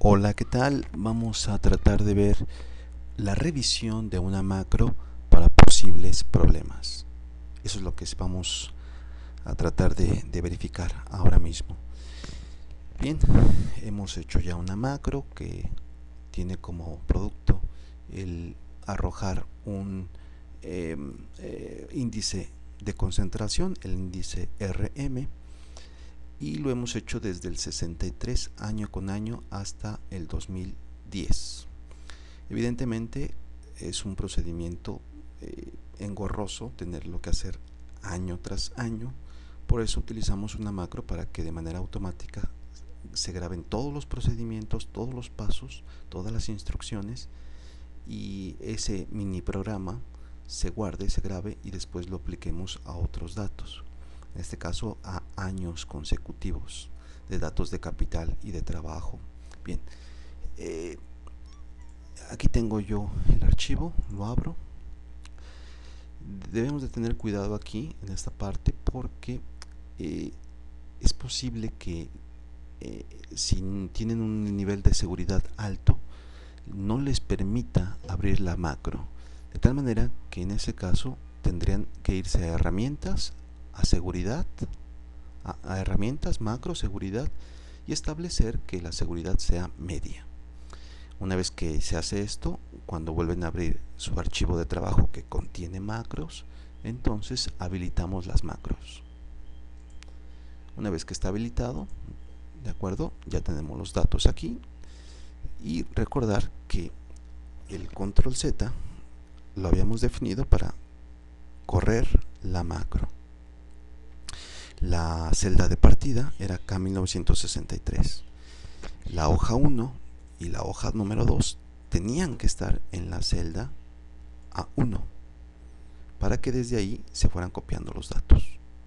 Hola, ¿qué tal? Vamos a tratar de ver la revisión de una macro para posibles problemas. Eso es lo que vamos a tratar de verificar ahora mismo. Bien, hemos hecho ya una macro que tiene como producto el arrojar un índice de concentración, el índice RM, y lo hemos hecho desde el 63 año con año hasta el 2010. Evidentemente es un procedimiento engorroso tenerlo que hacer año tras año, por eso utilizamos una macro para que de manera automática se graben todos los procedimientos, todos los pasos, todas las instrucciones, y ese mini programa se guarde, se grabe y después lo apliquemos a otros datos, en este caso a años consecutivos de datos de capital y de trabajo. Bien, aquí tengo yo el archivo, lo abro. Debemos de tener cuidado aquí en esta parte porque es posible que si tienen un nivel de seguridad alto no les permita abrir la macro, de tal manera que en ese caso tendrían que irse a herramientas, a seguridad, a herramientas, macro, seguridad, y establecer que la seguridad sea media. Una vez que se hace esto, cuando vuelven a abrir su archivo de trabajo que contiene macros, entonces habilitamos las macros. Una vez que está habilitado, de acuerdo, ya tenemos los datos aquí, y recordar que el control Z lo habíamos definido para correr la macro. La celda de partida era K1963. La hoja 1 y la hoja número 2 tenían que estar en la celda A1 para que desde ahí se fueran copiando los datos.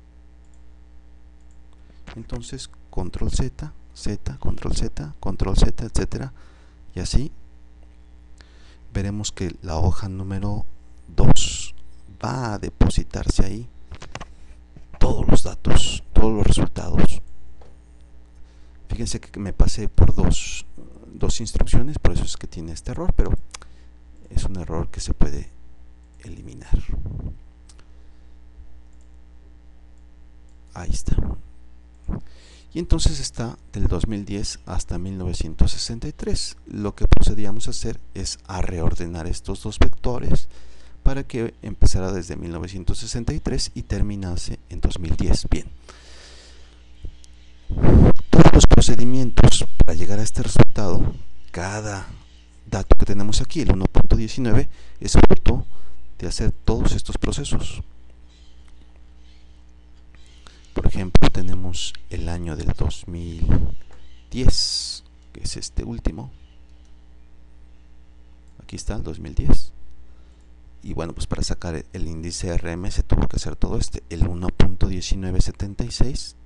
Entonces control Z, Z, control Z, control Z, etcétera, y así veremos que la hoja número 2 va a depositarse ahí todos los datos, todos los resultados. Fíjense que me pasé por dos instrucciones, por eso es que tiene este error, pero es un error que se puede eliminar. Ahí está. Y entonces está del 2010 hasta 1963. Lo que procedíamos a hacer es a reordenar estos dos vectores para que empezara desde 1963 y terminase en 2010. Bien. Todos los procedimientos para llegar a este resultado, cada dato que tenemos aquí, el 1.19, es fruto de hacer todos estos procesos. Por ejemplo, tenemos el año del 2010, que es este último. Aquí está el 2010. Y bueno, pues para sacar el índice RM se tuvo que hacer todo el 1.1976.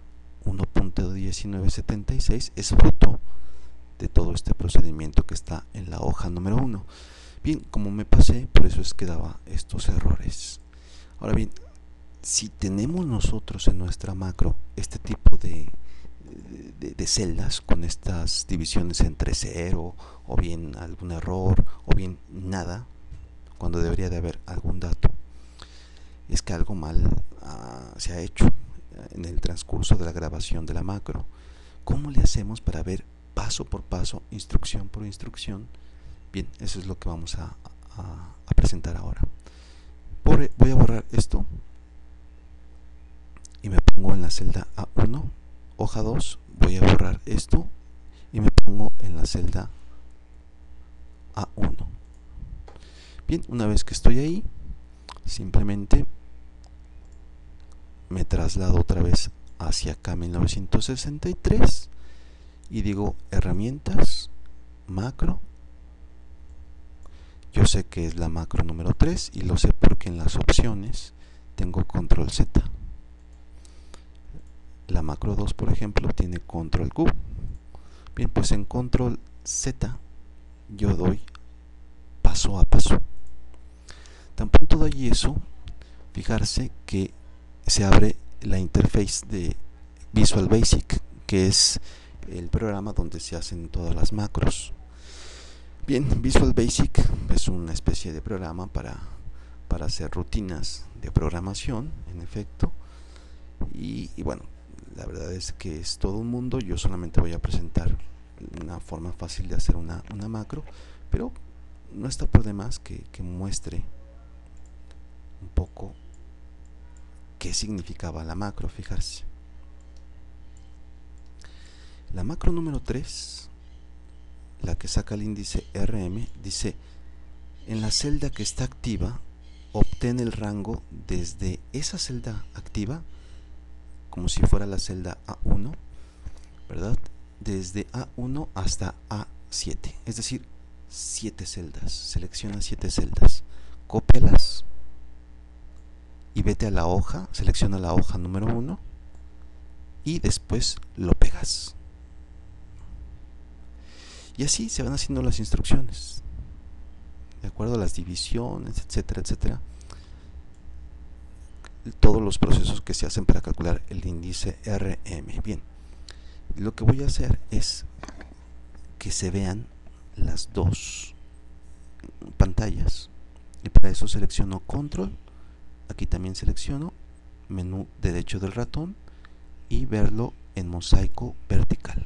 1.1976 es fruto de todo este procedimiento que está en la hoja número 1. Bien, como me pasé, por eso es que daba estos errores. Ahora bien, si tenemos nosotros en nuestra macro este tipo de celdas con estas divisiones entre 0 o bien algún error o bien nada, cuando debería de haber algún dato, es que algo mal se ha hecho en el transcurso de la grabación de la macro. ¿Cómo le hacemos para ver paso por paso, instrucción por instrucción? Bien, eso es lo que vamos a presentar ahora. Voy a borrar esto y me pongo en la celda A1, hoja 2, voy a borrar esto y me pongo en la celda A1. Bien, una vez que estoy ahí, simplemente me traslado otra vez hacia acá 1963 y digo herramientas, macro. Yo sé que es la macro número 3 y lo sé porque en las opciones tengo control Z. La macro 2, por ejemplo, tiene control Q. Bien, pues en control Z yo doy paso a paso. Tan pronto doy eso, fijarse que se abre la interface de Visual Basic, que es el programa donde se hacen todas las macros. Bien, Visual Basic es una especie de programa para hacer rutinas de programación, en efecto. Y bueno, la verdad es que es todo un mundo. Yo solamente voy a presentar una forma fácil de hacer una macro, pero no está por demás que muestre un poco qué significaba la macro. Fijarse, la macro número 3, la que saca el índice RM, dice: en la celda que está activa, obtén el rango desde esa celda activa, como si fuera la celda A1, ¿verdad? Desde A1 hasta A7, es decir, 7 celdas. Selecciona 7 celdas, cópialas y vete a la hoja, selecciona la hoja número 1 y después lo pegas. Y así se van haciendo las instrucciones, de acuerdo a las divisiones, etcétera, etcétera. Todos los procesos que se hacen para calcular el índice RM. Bien, lo que voy a hacer es que se vean las dos pantallas, y para eso selecciono control, aquí también selecciono menú derecho del ratón y verlo en mosaico vertical.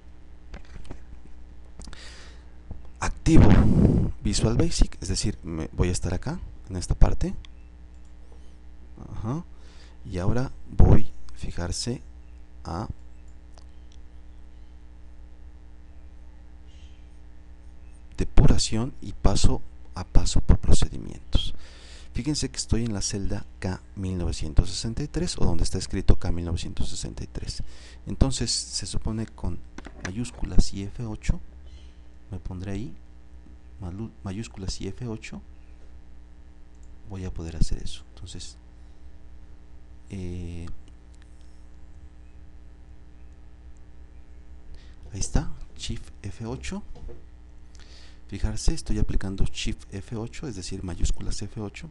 Activo Visual Basic, es decir, voy a estar acá en esta parte. Ajá. Y ahora voy, fijarse, a depuración y paso a paso por procedimientos. Fíjense que estoy en la celda K1963, o donde está escrito K1963. Entonces se supone con mayúsculas y F8, me pondré ahí, mayúsculas y F8, voy a poder hacer eso. Entonces ahí está, Shift F8. Fijarse, estoy aplicando Shift F8, es decir, mayúsculas F8.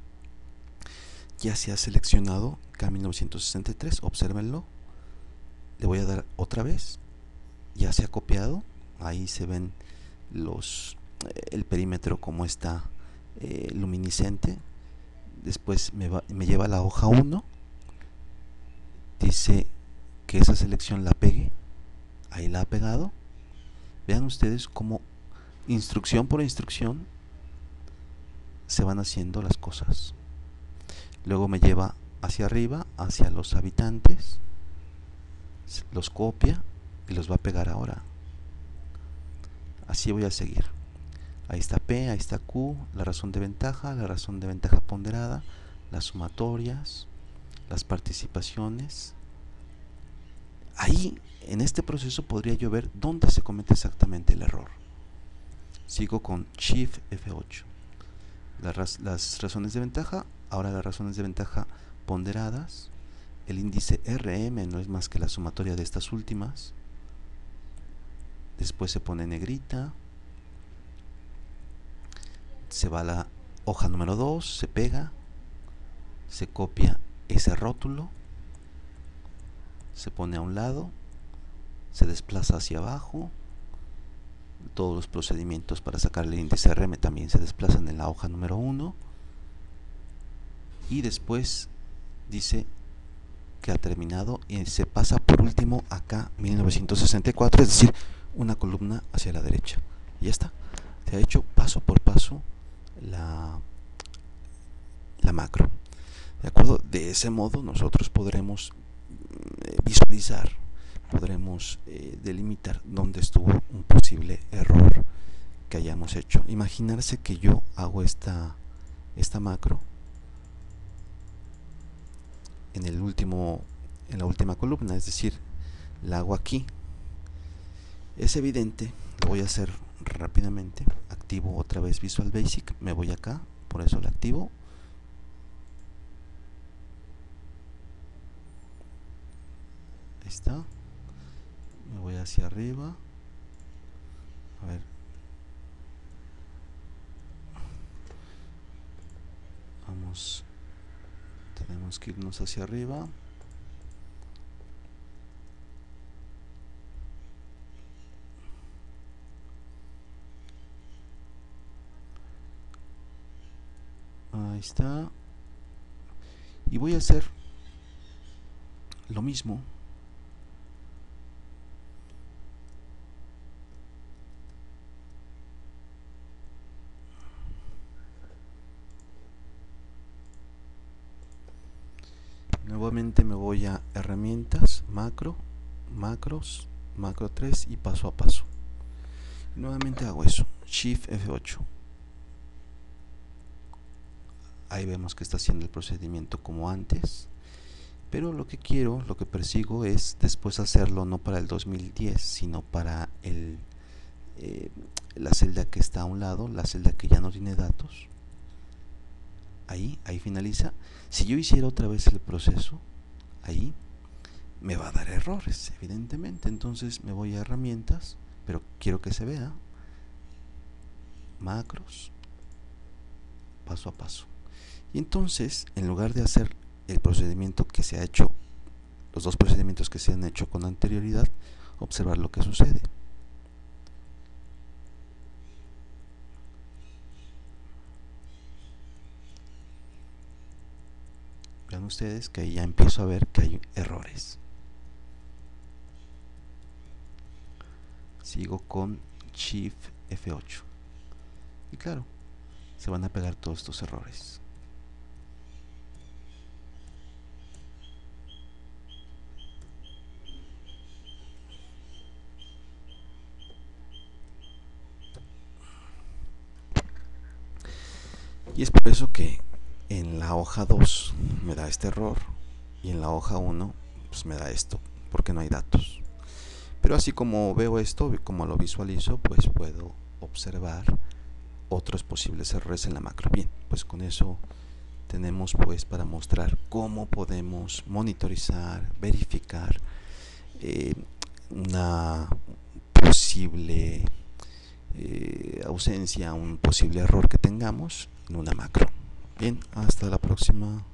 Ya se ha seleccionado K1963, obsérvenlo. Le voy a dar otra vez. Ya se ha copiado. Ahí se ven el perímetro como está luminiscente. Después me lleva a la hoja 1. Dice que esa selección la pegue. Ahí la ha pegado. Vean ustedes cómo instrucción por instrucción se van haciendo las cosas. Luego me lleva hacia arriba, hacia los habitantes, los copia y los va a pegar ahora. Así voy a seguir. Ahí está P, ahí está Q, la razón de ventaja ponderada, las sumatorias, las participaciones. Ahí, en este proceso, podría yo ver dónde se comete exactamente el error. Sigo con Shift F8. Las razones de ventaja, ahora las razones de ventaja ponderadas. El índice RM no es más que la sumatoria de estas últimas. Después se pone negrita. Se va a la hoja número 2, se pega, se copia ese rótulo, se pone a un lado, se desplaza hacia abajo. Todos los procedimientos para sacar el índice RM también se desplazan en la hoja número 1. Y después dice que ha terminado y se pasa por último acá 1964, es decir, una columna hacia la derecha. Y ya está. Se ha hecho paso por paso la macro. ¿De acuerdo? De ese modo nosotros podremos visualizar, podremos delimitar dónde estuvo un posible error que hayamos hecho. Imaginarse que yo hago esta macro en la última columna, es decir, la hago aquí. Es evidente, lo voy a hacer rápidamente. Activo otra vez Visual Basic, me voy acá, por eso lo activo. Ahí está. Me voy hacia arriba. A ver. Vamos. Tenemos que irnos hacia arriba. está. Y voy a hacer lo mismo. Nuevamente me voy a herramientas, macro, macros, macro 3 y paso a paso. Y nuevamente hago eso, Shift F8. Ahí vemos que está haciendo el procedimiento como antes. Pero lo que quiero, lo que persigo es después hacerlo no para el 2010, sino para la celda que está a un lado, la celda que ya no tiene datos. Ahí finaliza. Si yo hiciera otra vez el proceso, ahí me va a dar errores, evidentemente. Entonces me voy a herramientas, pero quiero que se vea. Macros, paso a paso. Y entonces, en lugar de hacer el procedimiento que se ha hecho, los dos procedimientos que se han hecho con anterioridad, observar lo que sucede. Vean ustedes que ahí ya empiezo a ver que hay errores. Sigo con Shift F8. Y claro, se van a pegar todos estos errores. Y es por eso que en la hoja 2 me da este error y en la hoja 1 pues me da esto, porque no hay datos. Pero así como veo esto, como lo visualizo, pues puedo observar otros posibles errores en la macro. Bien, pues con eso tenemos pues para mostrar cómo podemos monitorizar, verificar una posible ausencia, un posible error que tengamos en una macro. Bien, hasta la próxima.